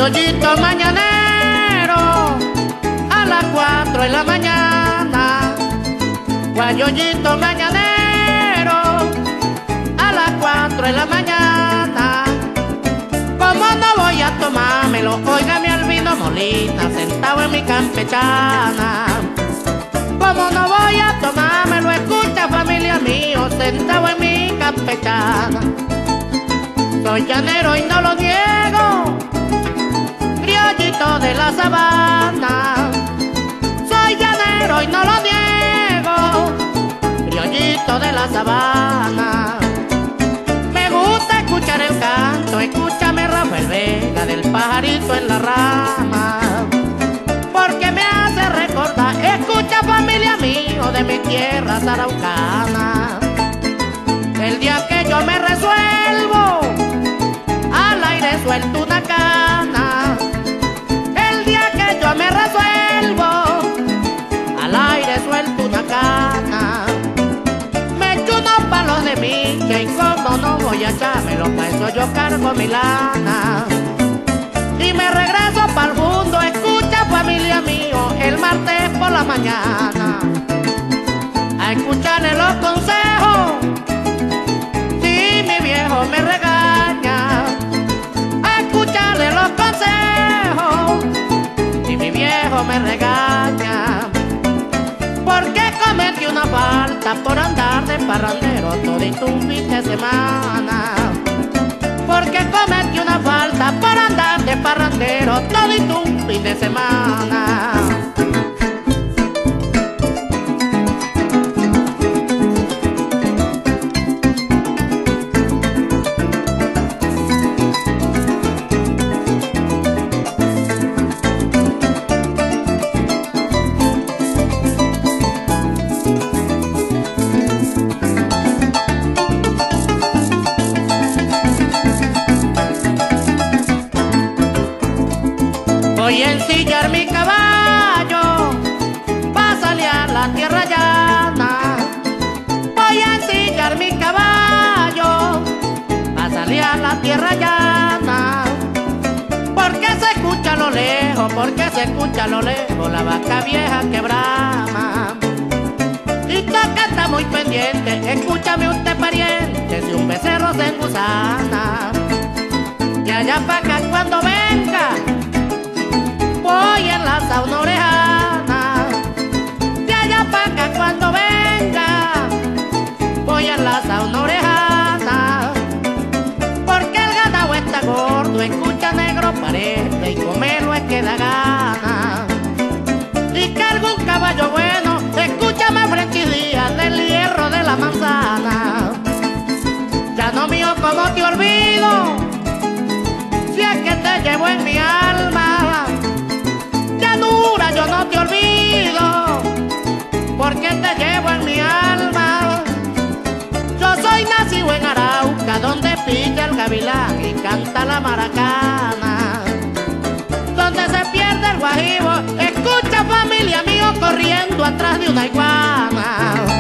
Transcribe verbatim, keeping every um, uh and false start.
Guayollito mañanero a las cuatro de la mañana. Guayollito mañanero a las cuatro de la mañana. Como no voy a tomármelo, óigame al vino Molina sentado en mi campechana. Como no voy a tomármelo, escucha familia mío, sentado en mi campechana. Soy llanero y no lo niego, criollito de la sabana. Soy llanero y no lo niego, criollito de la sabana. Me gusta escuchar el canto, escúchame Rafael Vega del pajarito en la rama, porque me hace recordar, escucha familia mío de mi tierra saraucana. El día que yo me resuelvo, al aire suelto una cana. El día que yo me resuelvo, al aire suelto una cana. Me echo unos palos de micha y como no voy a echármelo, pa' eso yo cargo mi lana. Y me regreso pa'l mundo, escucha familia mío, el martes por la mañana, a escucharle los consejos, si mi viejo me regaña. A escucharle los consejos, si mi viejo me regaña. Porque cometí una falta por andar de parrandero todito un fin de semana. Porque cometí una falta por andar de parrandero todito un fin de semana. Voy a ensillar mi caballo pa' salir a la tierra llana. Voy a ensillar mi caballo pa' salir a la tierra llana. Porque se escucha a lo lejos, porque se escucha a lo lejos la vaca vieja que brama. Y toca está muy pendiente, escúchame usted pariente, si un becerro se engusana. Y allá pa' acá cuando venga, voy a enlazar una orejana. De allá para acá cuando venga, voy a enlazar una orejana. Porque el ganado está gordo, escucha negro parece, y comerlo es que da gana. Y cargo un caballo bueno, escúchame Frenchy Díaz del hierro de la manzana. Ya no mío, como te olvido, si es que te llevo en mi alma. Llanura, yo no te olvido, porque te llevo en mi alma. Yo soy nacido en Arauca, donde pilla el gavilán y canta la maracana, donde se pierde el guajibo, escucha familia mío corriendo atrás de una iguana.